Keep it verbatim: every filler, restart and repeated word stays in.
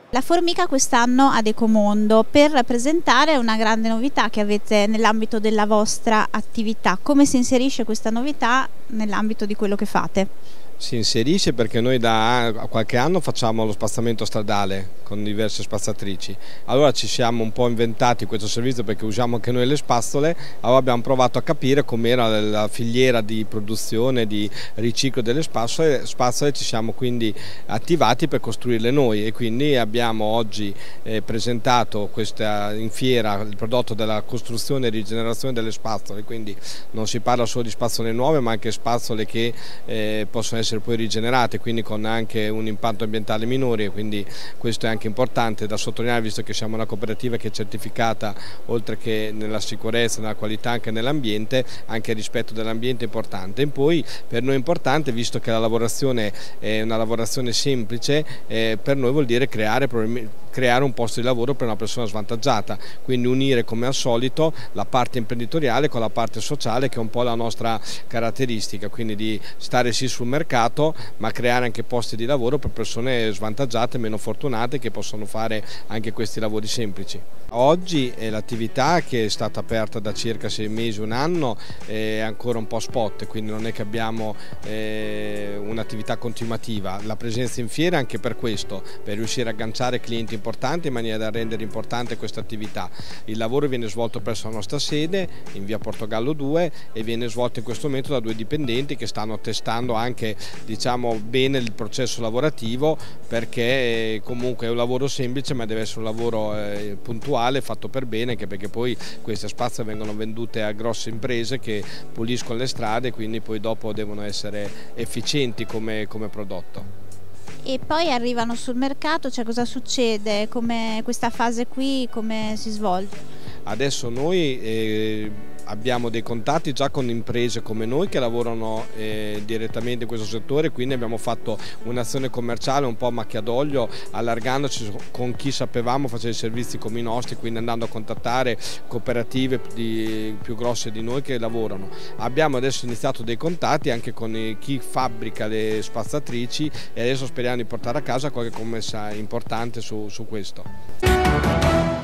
La Formica quest'anno ad Ecomondo per presentare una grande novità che avete nell'ambito della vostra attività. Come si inserisce questa novità nell'ambito di quello che fate? Si inserisce perché noi da qualche anno facciamo lo spazzamento stradale con diverse spazzatrici. Allora ci siamo un po' inventati questo servizio perché usiamo anche noi le spazzole. Allora abbiamo provato a capire com'era la filiera di produzione, di riciclo delle spazzole. spazzole ci siamo quindi attivati per costruirle noi e quindi abbiamo oggi eh, presentato questa, in fiera il prodotto della costruzione e rigenerazione delle spazzole. Quindi non si parla solo di spazzole nuove ma anche spazzole che eh, possono essere essere poi rigenerate, quindi con anche un impatto ambientale minore, e quindi questo è anche importante da sottolineare visto che siamo una cooperativa che è certificata oltre che nella sicurezza, nella qualità anche nell'ambiente, anche il rispetto dell'ambiente è importante. E poi per noi è importante, visto che la lavorazione è una lavorazione semplice, eh, per noi vuol dire creare creare un posto di lavoro per una persona svantaggiata, quindi unire come al solito la parte imprenditoriale con la parte sociale che è un po' la nostra caratteristica, quindi di stare sì sul mercato ma creare anche posti di lavoro per persone svantaggiate, meno fortunate che possono fare anche questi lavori semplici. Oggi l'attività che è stata aperta da circa sei mesi, un anno, è ancora un po' spot, quindi non è che abbiamo eh, un'attività continuativa. La presenza in fiera anche per questo, per riuscire a agganciare clienti importanti in maniera da rendere importante questa attività. Il lavoro viene svolto presso la nostra sede in via Portogallo due e viene svolto in questo momento da due dipendenti che stanno testando anche, diciamo, bene il processo lavorativo, perché comunque è un lavoro semplice ma deve essere un lavoro eh, puntuale, fatto per bene, anche perché poi queste spazzole vengono vendute a grosse imprese che puliscono le strade, quindi poi dopo devono essere efficienti come, come prodotto. E poi arrivano sul mercato, cioè cosa succede? Come questa fase qui come si svolge? Adesso noi eh, abbiamo dei contatti già con imprese come noi che lavorano eh, direttamente in questo settore, quindi abbiamo fatto un'azione commerciale un po' a macchia d'olio, allargandoci con chi sapevamo faceva servizi come i nostri, quindi andando a contattare cooperative di, più grosse di noi che lavorano. Abbiamo adesso iniziato dei contatti anche con chi fabbrica le spazzatrici e adesso speriamo di portare a casa qualche commessa importante su, su questo.